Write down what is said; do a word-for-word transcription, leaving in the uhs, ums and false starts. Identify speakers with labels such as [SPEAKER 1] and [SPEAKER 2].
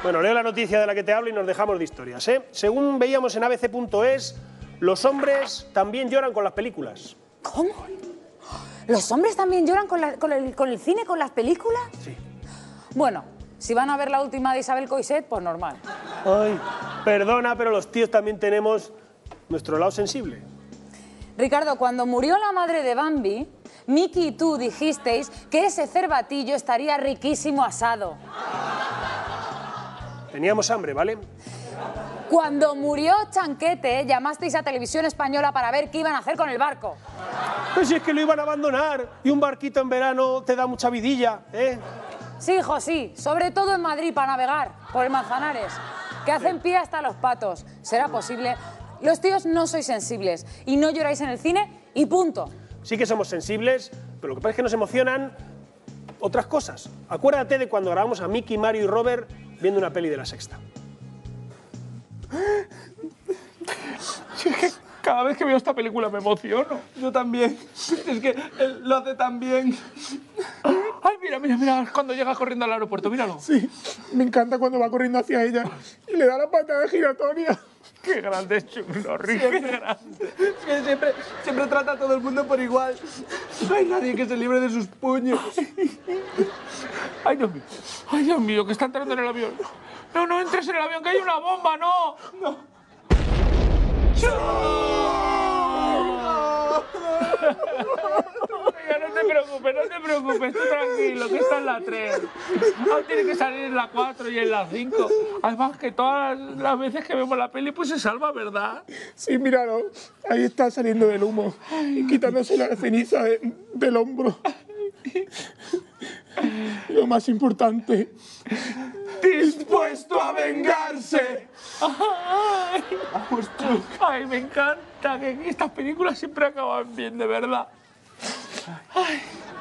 [SPEAKER 1] Bueno, leo la noticia de la que te hablo y nos dejamos de historias, ¿eh? Según veíamos en A B C punto es, los hombres también lloran con las películas.
[SPEAKER 2] ¿Cómo? ¿Los hombres también lloran con, la, con, el, con el cine, con las películas?
[SPEAKER 1] Sí.
[SPEAKER 2] Bueno, si van a ver la última de Isabel Coixet, pues normal.
[SPEAKER 1] Ay, perdona, pero los tíos también tenemos nuestro lado sensible.
[SPEAKER 2] Ricardo, cuando murió la madre de Bambi, Miki y tú dijisteis que ese cervatillo estaría riquísimo asado.
[SPEAKER 1] Teníamos hambre, ¿vale?
[SPEAKER 2] Cuando murió Chanquete, llamasteis a Televisión Española para ver qué iban a hacer con el barco.
[SPEAKER 1] Pues si es que lo iban a abandonar y un barquito en verano te da mucha vidilla, ¿eh?
[SPEAKER 2] Sí, hijo, sí. Sobre todo en Madrid para navegar por el Manzanares, que hacen pie hasta los patos. ¿Será posible? Los tíos no sois sensibles y no lloráis en el cine y punto.
[SPEAKER 1] Sí que somos sensibles, pero lo que pasa es que nos emocionan otras cosas. Acuérdate de cuando grabamos a Mickey, Mario y Robert viendo una peli de La Sexta.
[SPEAKER 3] Sí, es que cada vez que veo esta película me emociono. Yo también. Es que él lo hace tan bien. Ay, mira, mira, mira, cuando llega corriendo al aeropuerto, míralo.
[SPEAKER 4] Sí, me encanta cuando va corriendo hacia ella y le da la patada giratoria.
[SPEAKER 3] Qué grande es Chuck Norris, qué grande. Es que siempre, siempre trata a todo el mundo por igual. No hay nadie que se libre de sus puños. Ay, Dios mío. Ay, Dios mío, que está entrando en el avión. No, no entres en el avión, que hay una bomba, no. No. Venga, no te preocupes, no te preocupes, tú tranquilo, que está en la tres. Ahora tiene que salir en la cuatro y en la cinco. Además que todas las veces que vemos la peli, pues se salva, ¿verdad?
[SPEAKER 4] Sí, míralo, ahí está saliendo del humo y quitándose la ceniza de, del hombro. Lo más importante,
[SPEAKER 3] dispuesto a vengarse. Ay, vamos, Chuck. Ay, me encanta que estas películas siempre acaban bien, de verdad. Ay.